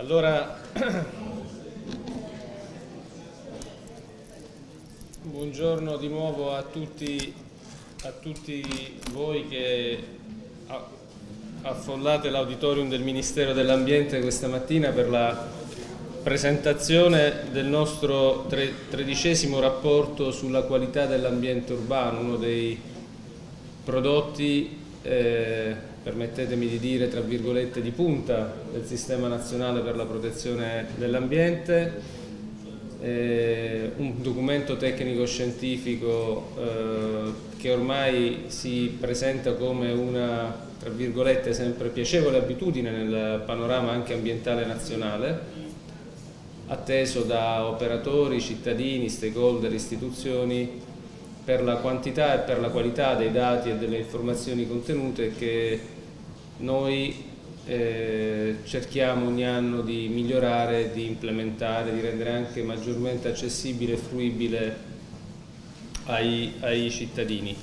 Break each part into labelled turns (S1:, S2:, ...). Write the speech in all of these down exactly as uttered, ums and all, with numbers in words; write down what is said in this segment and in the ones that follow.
S1: Allora, buongiorno di nuovo a tutti, a tutti voi che affollate l'auditorium del Ministero dell'Ambiente questa mattina per la presentazione del nostro tredicesimo rapporto sulla qualità dell'ambiente urbano, uno dei prodotti eh, permettetemi di dire, tra virgolette, di punta del Sistema Nazionale per la Protezione dell'Ambiente, eh, un documento tecnico-scientifico eh, che ormai si presenta come una, tra virgolette, sempre piacevole abitudine nel panorama anche ambientale nazionale, atteso da operatori, cittadini, stakeholder, istituzioni, per la quantità e per la qualità dei dati e delle informazioni contenute che noi eh, cerchiamo ogni anno di migliorare, di implementare, di rendere anche maggiormente accessibile e fruibile ai, ai cittadini.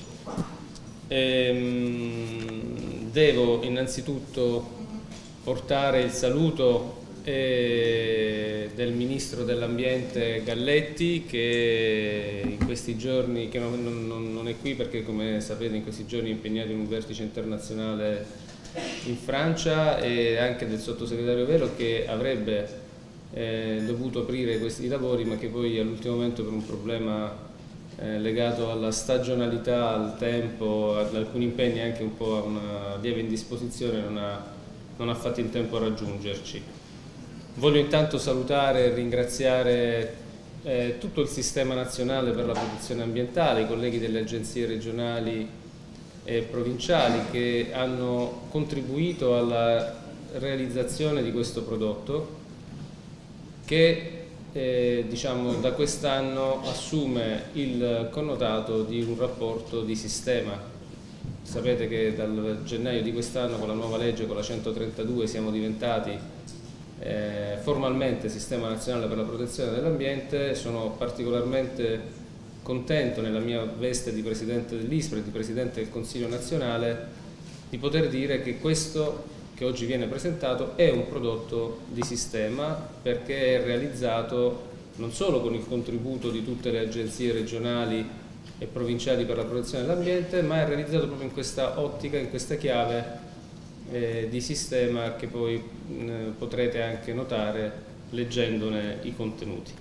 S1: Ehm, devo innanzitutto portare il saluto eh, del Ministro dell'Ambiente Galletti, che in questi giorni, che non, non, non è qui perché, come sapete, in questi giorni è impegnato in un vertice internazionale in Francia, e anche del sottosegretario Velo, che avrebbe eh, dovuto aprire questi lavori ma che poi all'ultimo momento, per un problema eh, legato alla stagionalità, al tempo, ad alcuni impegni, anche un po' a una lieve indisposizione, non ha, non ha fatto in tempo a raggiungerci. Voglio intanto salutare e ringraziare eh, tutto il Sistema Nazionale per la Protezione Ambientale, i colleghi delle agenzie regionali e provinciali che hanno contribuito alla realizzazione di questo prodotto che eh, diciamo, da quest'anno assume il connotato di un rapporto di sistema. Sapete che dal gennaio di quest'anno, con la nuova legge, con la centotrentadue, siamo diventati Eh, formalmente Sistema Nazionale per la Protezione dell'Ambiente. Sono particolarmente contento, nella mia veste di Presidente dell'I S P R e di Presidente del Consiglio Nazionale, di poter dire che questo che oggi viene presentato è un prodotto di sistema, perché è realizzato non solo con il contributo di tutte le agenzie regionali e provinciali per la protezione dell'ambiente, ma è realizzato proprio in questa ottica, in questa chiave Eh, di sistema che poi eh, potrete anche notare leggendone i contenuti.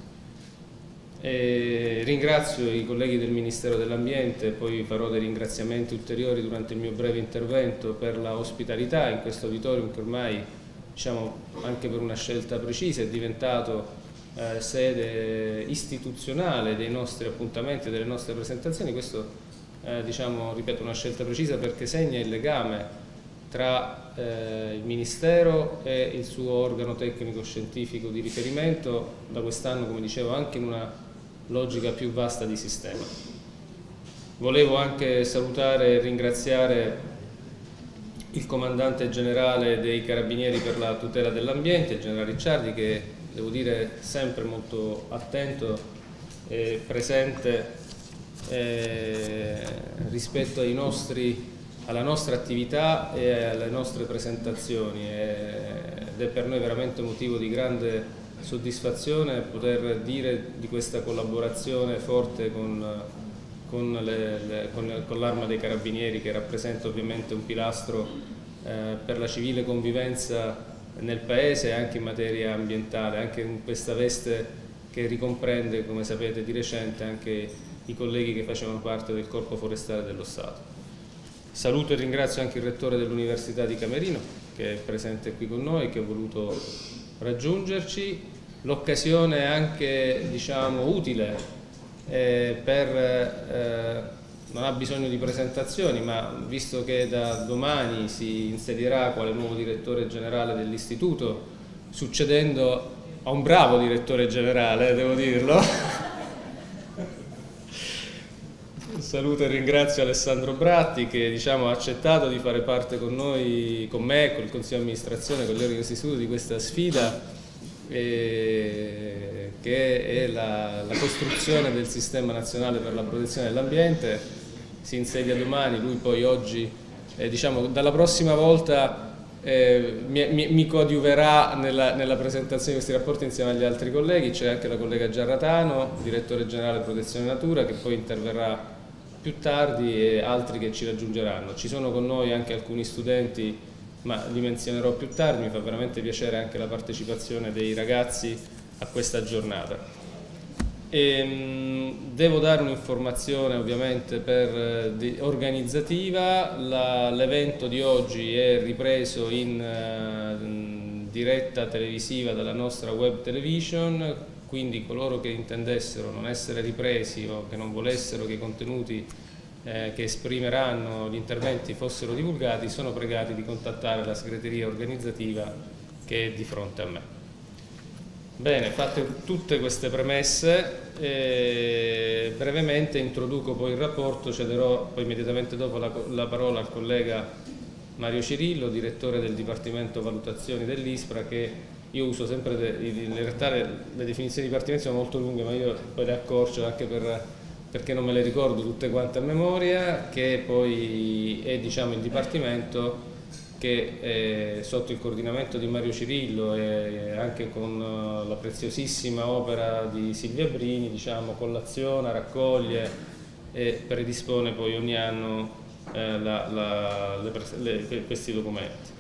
S1: E ringrazio i colleghi del Ministero dell'Ambiente, poi farò dei ringraziamenti ulteriori durante il mio breve intervento, per la ospitalità in questo auditorium che ormai, diciamo, anche per una scelta precisa, è diventato eh, sede istituzionale dei nostri appuntamenti e delle nostre presentazioni. Questo eh, diciamo, ripeto, una scelta precisa perché segna il legame tra eh, il Ministero e il suo organo tecnico-scientifico di riferimento, da quest'anno, come dicevo, anche in una logica più vasta di sistema. Volevo anche salutare e ringraziare il Comandante Generale dei Carabinieri per la tutela dell'ambiente, il Generale Ricciardi, che devo dire sempre molto attento e presente eh, rispetto ai nostri alla nostra attività e alle nostre presentazioni, ed è per noi veramente motivo di grande soddisfazione poter dire di questa collaborazione forte con, con, le, le, con, con l'Arma dei Carabinieri, che rappresenta ovviamente un pilastro eh, per la civile convivenza nel Paese, anche in materia ambientale, anche in questa veste che ricomprende, come sapete, di recente anche i colleghi che facevano parte del Corpo Forestale dello Stato. Saluto e ringrazio anche il Rettore dell'Università di Camerino, che è presente qui con noi, che ha voluto raggiungerci. L'occasione è anche, diciamo, utile eh, per, eh, non ha bisogno di presentazioni, ma visto che da domani si insedierà quale nuovo Direttore Generale dell'Istituto, succedendo a un bravo Direttore Generale, devo dirlo. Saluto e ringrazio Alessandro Bratti, che diciamo, ha accettato di fare parte con noi, con me, con il Consiglio di amministrazione, con l'Organo dell'Istituto, di questa sfida eh, che è la, la costruzione del Sistema Nazionale per la Protezione dell'Ambiente. Si insedia domani, lui poi oggi, eh, diciamo, dalla prossima volta eh, mi, mi, mi coadiuverà nella, nella presentazione di questi rapporti insieme agli altri colleghi. C'è anche la collega Giarratano, direttore generale protezione natura, che poi interverrà più tardi, e altri che ci raggiungeranno. Ci sono con noi anche alcuni studenti, ma li menzionerò più tardi. Mi fa veramente piacere anche la partecipazione dei ragazzi a questa giornata. E, devo dare un'informazione ovviamente per, di, organizzativa. L'evento di oggi è ripreso in uh, diretta televisiva dalla nostra web television, quindi coloro che intendessero non essere ripresi o che non volessero che i contenuti eh, che esprimeranno gli interventi fossero divulgati sono pregati di contattare la segreteria organizzativa che è di fronte a me. Bene, fatte tutte queste premesse, eh, brevemente introduco poi il rapporto, cederò poi immediatamente dopo la, la parola al collega Mario Cirillo, direttore del Dipartimento Valutazioni dell'ISPRA, che io uso sempre, de, in realtà le, le definizioni di dipartimento sono molto lunghe, ma io poi le accorcio anche per, perché non me le ricordo tutte quante a memoria, che poi è, diciamo, il Dipartimento che eh, sotto il coordinamento di Mario Cirillo e anche con uh, la preziosissima opera di Silvia Brini, diciamo, collaziona, raccoglie e predispone poi ogni anno eh, la, la, le, le, questi documenti.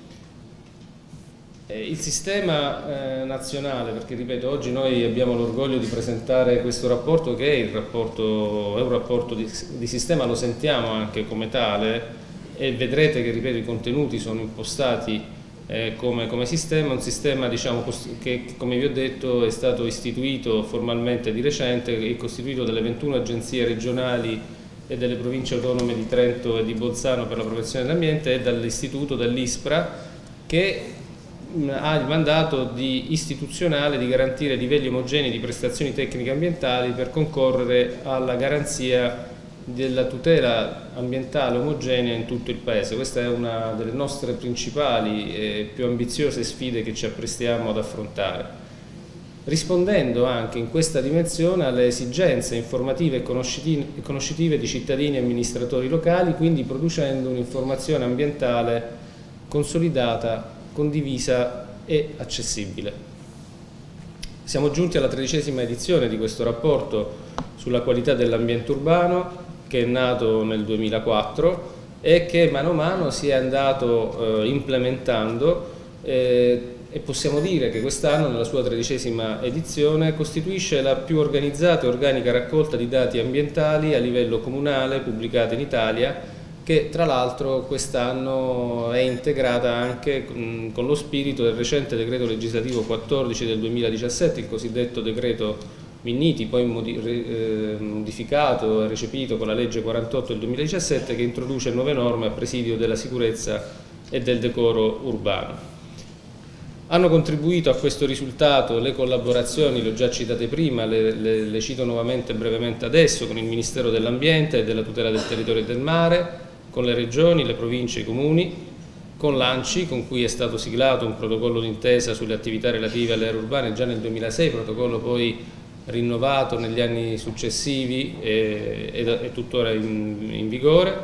S1: Eh, il sistema eh, nazionale, perché ripeto, oggi noi abbiamo l'orgoglio di presentare questo rapporto che è, il rapporto, è un rapporto di, di sistema, lo sentiamo anche come tale, e vedrete che, ripeto, i contenuti sono impostati eh, come, come sistema, un sistema, diciamo, che, come vi ho detto, è stato istituito formalmente di recente, è costituito dalle ventuno agenzie regionali e delle province autonome di Trento e di Bolzano per la protezione dell'ambiente e dall'istituto, dall'ISPRA, che mh, ha il mandato di, istituzionale di garantire livelli omogenei di prestazioni tecniche ambientali per concorrere alla garanzia della tutela ambientale omogenea in tutto il Paese. Questa è una delle nostre principali e più ambiziose sfide che ci apprestiamo ad affrontare, rispondendo anche in questa dimensione alle esigenze informative e conoscitive di cittadini e amministratori locali, quindi producendo un'informazione ambientale consolidata, condivisa e accessibile. Siamo giunti alla tredicesima edizione di questo rapporto sulla qualità dell'ambiente urbano, che è nato nel duemilaquattro e che mano a mano si è andato eh, implementando eh, e possiamo dire che quest'anno, nella sua tredicesima edizione, costituisce la più organizzata e organica raccolta di dati ambientali a livello comunale pubblicata in Italia, che tra l'altro quest'anno è integrata anche mh, con lo spirito del recente decreto legislativo quattordici del duemiladiciassette, il cosiddetto decreto Minniti, poi modificato e recepito con la legge quarantotto del duemiladiciassette, che introduce nuove norme a presidio della sicurezza e del decoro urbano. Hanno contribuito a questo risultato le collaborazioni, le ho già citate prima, le, le, le cito nuovamente brevemente adesso, con il Ministero dell'Ambiente e della tutela del territorio e del mare, con le regioni, le province e i comuni, con l'ANCI, con cui è stato siglato un protocollo d'intesa sulle attività relative alle aree urbane già nel duemilasei, protocollo poi rinnovato negli anni successivi e, ed è tuttora in, in vigore,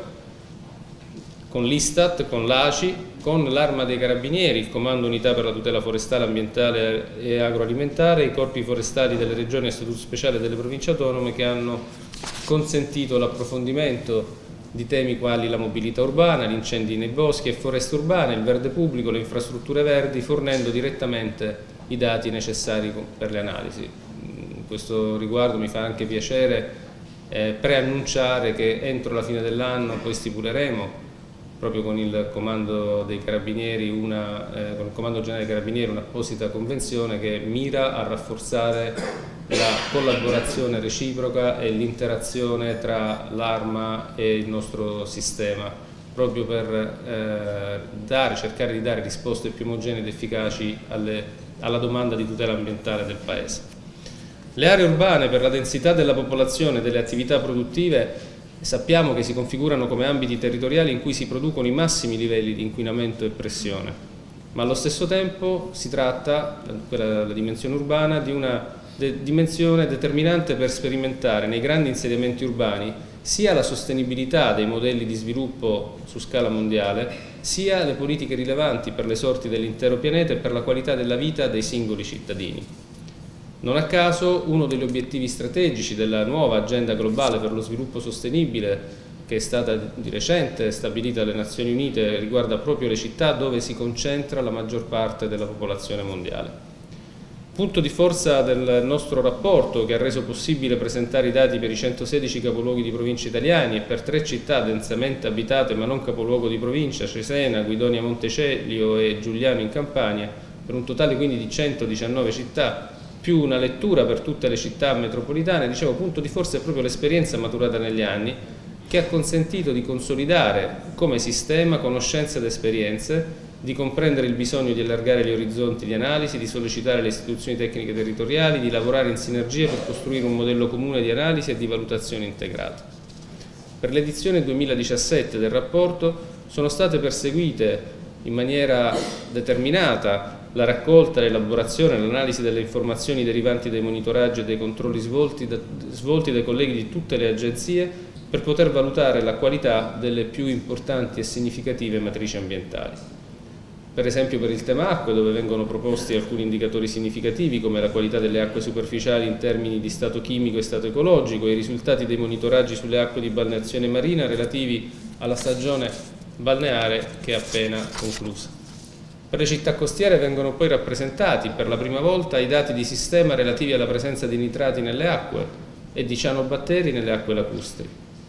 S1: con l'Istat, con l'A C I, con l'Arma dei Carabinieri, il Comando Unità per la Tutela Forestale, Ambientale e Agroalimentare, i corpi forestali delle regioni a statuto speciale delle province autonome, che hanno consentito l'approfondimento di temi quali la mobilità urbana, gli incendi nei boschi e foreste urbane, il verde pubblico, le infrastrutture verdi, fornendo direttamente i dati necessari per le analisi. In questo riguardo mi fa anche piacere eh, preannunciare che entro la fine dell'anno poi stipuleremo proprio con il Comando dei Carabinieri, una, eh, con il Comando Generale dei Carabinieri, un'apposita convenzione che mira a rafforzare la collaborazione reciproca e l'interazione tra l'Arma e il nostro sistema, proprio per eh, dare, cercare di dare risposte più omogenee ed efficaci alle, alla domanda di tutela ambientale del Paese. Le aree urbane, per la densità della popolazione e delle attività produttive, sappiamo che si configurano come ambiti territoriali in cui si producono i massimi livelli di inquinamento e pressione, ma allo stesso tempo si tratta, quella la dimensione urbana, di una de dimensione determinante per sperimentare nei grandi insediamenti urbani sia la sostenibilità dei modelli di sviluppo su scala mondiale, sia le politiche rilevanti per le sorti dell'intero pianeta e per la qualità della vita dei singoli cittadini. Non a caso uno degli obiettivi strategici della nuova agenda globale per lo sviluppo sostenibile, che è stata di recente stabilita dalle Nazioni Unite, riguarda proprio le città dove si concentra la maggior parte della popolazione mondiale. Punto di forza del nostro rapporto, che ha reso possibile presentare i dati per i centosedici capoluoghi di provincia italiani e per tre città densamente abitate ma non capoluogo di provincia, Cesena, Guidonia Montecelio e Giugliano in Campania, per un totale quindi di centodiciannove città, più una lettura per tutte le città metropolitane. Dicevo, punto di forza è proprio l'esperienza maturata negli anni, che ha consentito di consolidare come sistema conoscenze ed esperienze, di comprendere il bisogno di allargare gli orizzonti di analisi, di sollecitare le istituzioni tecniche territoriali, di lavorare in sinergia per costruire un modello comune di analisi e di valutazione integrata. Per l'edizione duemiladiciassette del rapporto sono state perseguite in maniera determinata la raccolta, l'elaborazione e l'analisi delle informazioni derivanti dai monitoraggi e dai controlli svolti, da, svolti dai colleghi di tutte le agenzie per poter valutare la qualità delle più importanti e significative matrici ambientali. Per esempio per il tema acque, dove vengono proposti alcuni indicatori significativi come la qualità delle acque superficiali in termini di stato chimico e stato ecologico e i risultati dei monitoraggi sulle acque di balneazione marina relativi alla stagione balneare che è appena conclusa. Per le città costiere vengono poi rappresentati per la prima volta i dati di sistema relativi alla presenza di nitrati nelle acque e di cianobatteri nelle acque lacustri.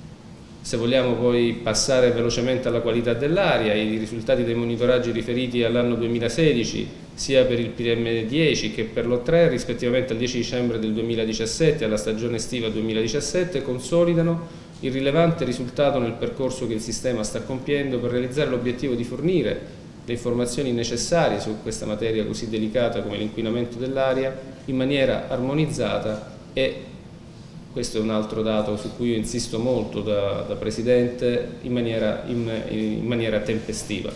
S1: Se vogliamo poi passare velocemente alla qualità dell'aria, i risultati dei monitoraggi riferiti all'anno duemilasedici, sia per il P M dieci che per l'O tre, rispettivamente al dieci dicembre del duemiladiciassette e alla stagione estiva duemiladiciassette, consolidano il rilevante risultato nel percorso che il sistema sta compiendo per realizzare l'obiettivo di fornire le informazioni necessarie su questa materia così delicata come l'inquinamento dell'aria in maniera armonizzata e, questo è un altro dato su cui io insisto molto da, da Presidente, in maniera, in, in maniera tempestiva.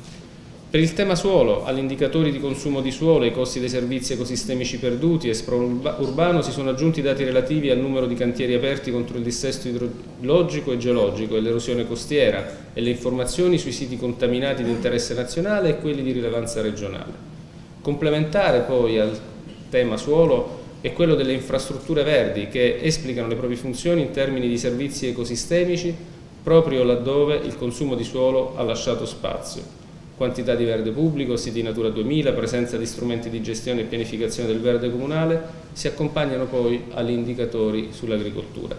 S1: Per il tema suolo, agli indicatori di consumo di suolo, ai costi dei servizi ecosistemici perduti e espro urbano si sono aggiunti dati relativi al numero di cantieri aperti contro il dissesto idrologico e geologico e l'erosione costiera e le informazioni sui siti contaminati di interesse nazionale e quelli di rilevanza regionale. Complementare poi al tema suolo è quello delle infrastrutture verdi, che esplicano le proprie funzioni in termini di servizi ecosistemici proprio laddove il consumo di suolo ha lasciato spazio. Quantità di verde pubblico, siti Natura duemila, presenza di strumenti di gestione e pianificazione del verde comunale si accompagnano poi agli indicatori sull'agricoltura.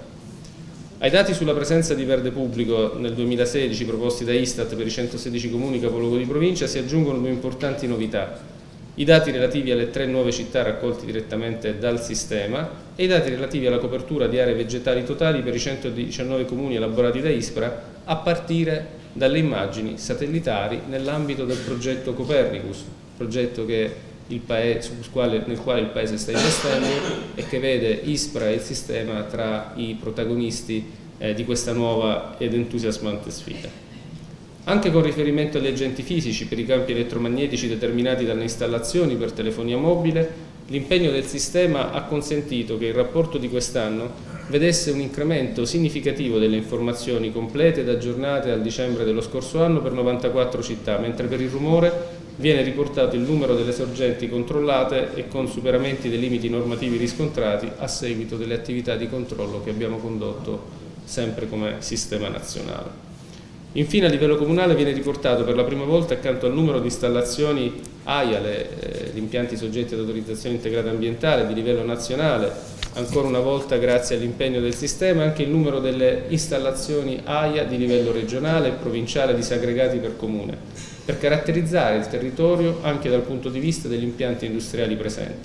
S1: Ai dati sulla presenza di verde pubblico nel duemilasedici proposti da Istat per i centosedici comuni capoluogo di provincia si aggiungono due importanti novità: i dati relativi alle tre nuove città raccolti direttamente dal sistema e i dati relativi alla copertura di aree vegetali totali per i centodiciannove comuni elaborati da ISPRA a partire dalle immagini satellitari nell'ambito del progetto Copernicus, progetto che il paese, sul quale, nel quale il Paese sta investendo e che vede ISPRA e il sistema tra i protagonisti eh, di questa nuova ed entusiasmante sfida. Anche con riferimento agli agenti fisici per i campi elettromagnetici determinati dalle installazioni per telefonia mobile, l'impegno del sistema ha consentito che il rapporto di quest'anno vedesse un incremento significativo delle informazioni complete ed aggiornate al dicembre dello scorso anno per novantaquattro città, mentre per il rumore viene riportato il numero delle sorgenti controllate e con superamenti dei limiti normativi riscontrati a seguito delle attività di controllo che abbiamo condotto sempre come sistema nazionale. Infine, a livello comunale viene riportato per la prima volta, accanto al numero di installazioni A I A, eh, gli impianti soggetti ad autorizzazione integrata ambientale di livello nazionale, ancora una volta grazie all'impegno del sistema, anche il numero delle installazioni A I A di livello regionale e provinciale disaggregati per comune, per caratterizzare il territorio anche dal punto di vista degli impianti industriali presenti.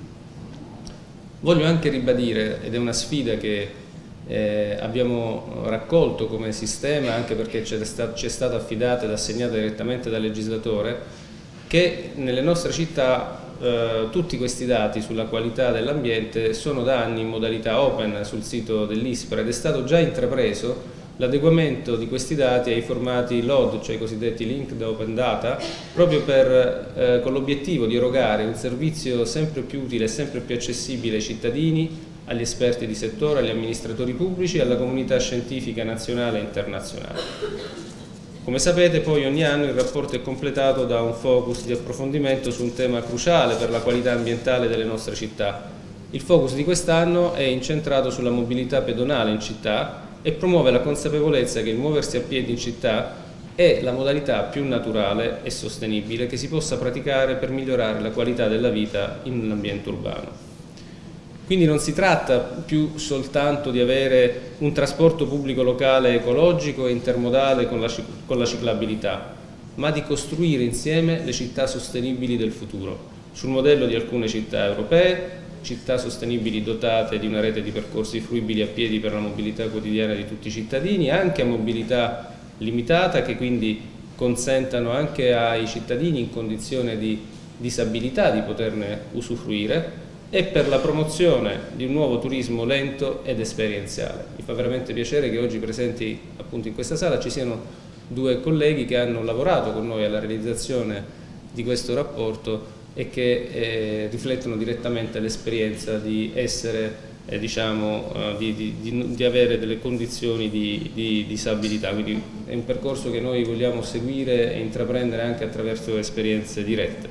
S1: Voglio anche ribadire, ed è una sfida che Eh, abbiamo raccolto come sistema, anche perché ci è stata affidata ed assegnata direttamente dal legislatore, che nelle nostre città eh, tutti questi dati sulla qualità dell'ambiente sono da anni in modalità open sul sito dell'ISPRA ed è stato già intrapreso l'adeguamento di questi dati ai formati L O D, cioè i cosiddetti Linked Open Data, proprio per, eh, con l'obiettivo di erogare un servizio sempre più utile e sempre più accessibile ai cittadini, agli esperti di settore, agli amministratori pubblici e alla comunità scientifica nazionale e internazionale. Come sapete, poi ogni anno il rapporto è completato da un focus di approfondimento su un tema cruciale per la qualità ambientale delle nostre città. Il focus di quest'anno è incentrato sulla mobilità pedonale in città e promuove la consapevolezza che il muoversi a piedi in città è la modalità più naturale e sostenibile che si possa praticare per migliorare la qualità della vita in un ambiente urbano. Quindi non si tratta più soltanto di avere un trasporto pubblico locale ecologico e intermodale con la, con la ciclabilità, ma di costruire insieme le città sostenibili del futuro, sul modello di alcune città europee, città sostenibili dotate di una rete di percorsi fruibili a piedi per la mobilità quotidiana di tutti i cittadini, anche a mobilità limitata, che quindi consentano anche ai cittadini in condizione di disabilità di poterne usufruire, e per la promozione di un nuovo turismo lento ed esperienziale. Mi fa veramente piacere che oggi presenti appunto in questa sala ci siano due colleghi che hanno lavorato con noi alla realizzazione di questo rapporto e che eh, riflettono direttamente l'esperienza di essere, eh, diciamo, eh, di, di, di, di avere delle condizioni di, di disabilità. Quindi è un percorso che noi vogliamo seguire e intraprendere anche attraverso esperienze dirette.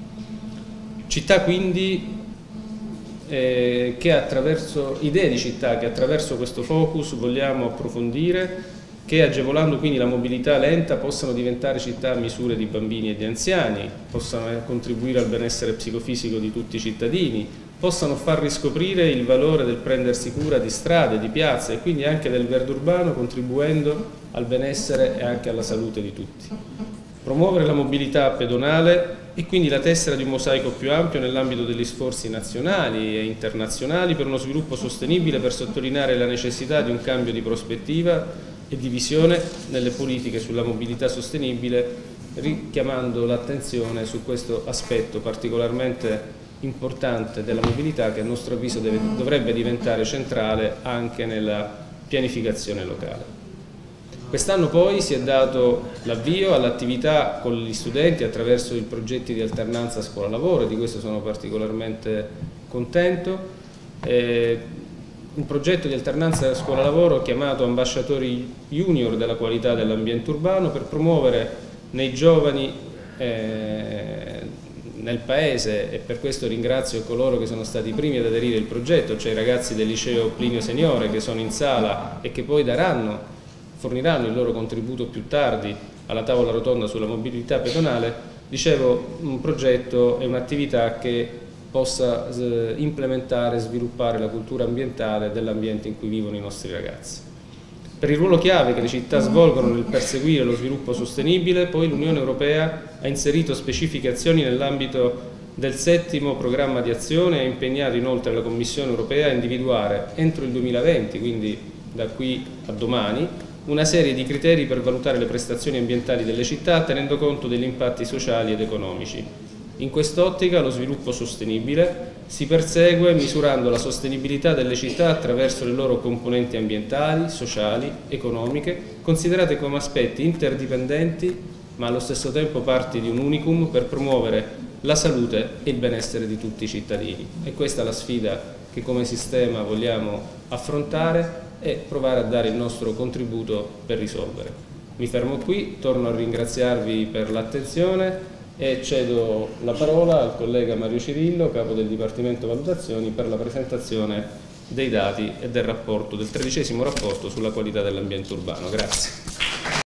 S1: Città quindi Eh, che attraverso idee di città che attraverso questo focus vogliamo approfondire, che agevolando quindi la mobilità lenta possano diventare città a misure di bambini e di anziani, possano contribuire al benessere psicofisico di tutti i cittadini, possano far riscoprire il valore del prendersi cura di strade, di piazze e quindi anche del verde urbano, contribuendo al benessere e anche alla salute di tutti. Promuovere la mobilità pedonale e quindi la tessera di un mosaico più ampio nell'ambito degli sforzi nazionali e internazionali per uno sviluppo sostenibile, per sottolineare la necessità di un cambio di prospettiva e di visione nelle politiche sulla mobilità sostenibile, richiamando l'attenzione su questo aspetto particolarmente importante della mobilità che a nostro avviso deve, dovrebbe diventare centrale anche nella pianificazione locale. Quest'anno poi si è dato l'avvio all'attività con gli studenti attraverso i progetti di alternanza scuola-lavoro, e di questo sono particolarmente contento. Eh, un progetto di alternanza scuola-lavoro chiamato Ambasciatori Junior della qualità dell'ambiente urbano, per promuovere nei giovani eh, nel Paese, e per questo ringrazio coloro che sono stati i primi ad aderire al progetto, cioè i ragazzi del liceo Plinio Seniore che sono in sala e che poi daranno forniranno il loro contributo più tardi alla tavola rotonda sulla mobilità pedonale. Dicevo, un progetto è un'attività che possa eh, implementare e sviluppare la cultura ambientale dell'ambiente in cui vivono i nostri ragazzi. Per il ruolo chiave che le città svolgono nel perseguire lo sviluppo sostenibile, poi l'Unione Europea ha inserito specifiche azioni nell'ambito del settimo programma di azione e ha impegnato inoltre la Commissione Europea a individuare entro il duemilaventi, quindi da qui a domani, una serie di criteri per valutare le prestazioni ambientali delle città tenendo conto degli impatti sociali ed economici. In quest'ottica lo sviluppo sostenibile si persegue misurando la sostenibilità delle città attraverso le loro componenti ambientali, sociali, economiche, considerate come aspetti interdipendenti ma allo stesso tempo parti di un unicum per promuovere la salute e il benessere di tutti i cittadini. E questa è la sfida che come sistema vogliamo affrontare e provare a dare il nostro contributo per risolvere. Mi fermo qui, torno a ringraziarvi per l'attenzione e cedo la parola al collega Mario Cirillo, capo del Dipartimento Valutazioni, per la presentazione dei dati e del rapporto, del tredicesimo rapporto sulla qualità dell'ambiente urbano. Grazie.